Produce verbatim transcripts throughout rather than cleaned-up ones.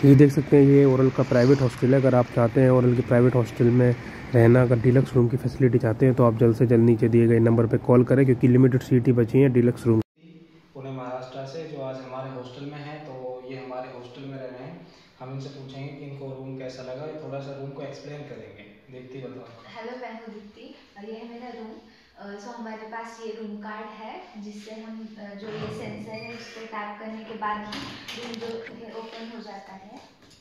ये देख सकते हैं ये ओरल का प्राइवेट हॉस्टल है। अगर आप चाहते हैं ओरल के प्राइवेट हॉस्टल में रहना, अगर डीलक्स रूम की फैसिलिटी चाहते हैं तो आप जल्द से जल्द नीचे दिए गए नंबर पे कॉल करें, क्योंकि लिमिटेड सीट ही बची हैं डीलक्स रूम। पुणे महाराष्ट्र से जो आज हमारे हॉस्टल में हैं, तो ये हमारे हॉस्टल में रह रहे हैं। हम इनसे पूछेंगे कि इनको रूम कैसा लगा, ये थोड़ा सा रूम को एक्सप्लेन करेंगे। दीप्ति बताओ। हेलो, मैं हूँ दीप्ति और ये है मेरा रूम। सो हमारे पास ये रूम कार्ड है, जिससे हम uh, जो ये सेंसर है उस पर टैप करने के बाद ही रूम जो है ओपन हो जाता है।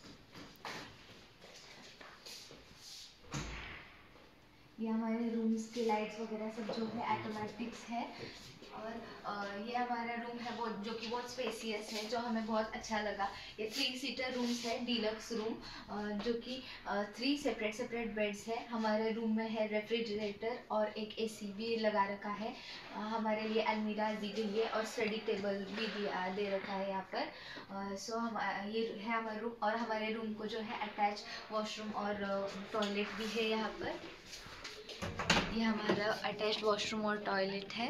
ये हमारे रूम्स के लाइट्स वगैरह सब जो है ऑटोमेटिक्स है। और uh, ये हमारा रूम है वो जो कि बहुत स्पेसियस है, जो हमें बहुत अच्छा लगा। ये थ्री सीटर रूम्स है, डीलक्स रूम, uh, जो कि थ्री सेपरेट सेपरेट बेड्स है। हमारे रूम में है रेफ्रिजरेटर और एक एसी भी लगा रखा है। uh, हमारे लिए अलमीरा दी गई है और स्टडी टेबल भी दिया दे रखा है यहाँ पर। सो uh, so हम uh, ये है हमारा रूम, और हमारे रूम को जो है अटैच वॉशरूम और टॉयलेट भी है यहाँ पर। ये हमारा अटैच्ड वॉशरूम और टॉयलेट है।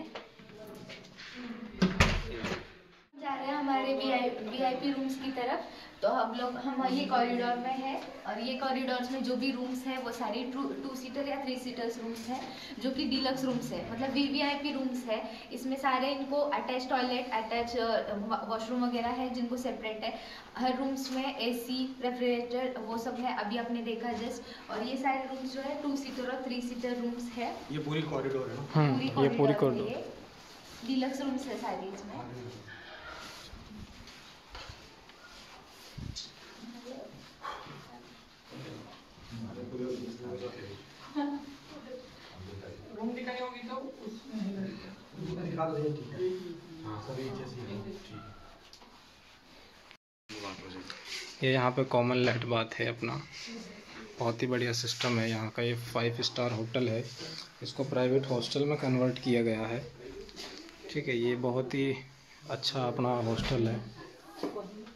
जा रहे हैं हमारे वीआईपी रूम्स की तरफ। तो हम लोग हम ये कॉरिडोर में है, और ये कॉरिडोर्स में जो भी रूम्स हैं वो सारी टू टू सीटर या थ्री सीटर्स रूम्स हैं, जो कि डीलक्स रूम्स है, मतलब वीवीआईपी रूम्स है। इसमें सारे इनको अटैच टॉयलेट, अटैच वॉशरूम वगैरह है, जिनको सेपरेट है। हर रूम्स में एसी, रेफ्रिजरेटर वो सब है, अभी आपने देखा जस्ट। और ये सारे रूम्स जो है टू सीटर और थ्री सीटर रूम्स है। ये पूरी कॉरिडोर है ना? पूरी ये पूरी कॉरिडोर डीलक्स रूम्स है सारी इसमें। रूम दिखाई होगी तो उसमें दिखा दो। ठीक है, हाँ सभी ठीक। ये यहाँ पे कॉमन लाइट बात है अपना, बहुत ही बढ़िया सिस्टम है यहाँ का। ये फाइव स्टार होटल है, इसको प्राइवेट हॉस्टल में कन्वर्ट किया गया है। ठीक है, ये बहुत ही अच्छा अपना हॉस्टल है।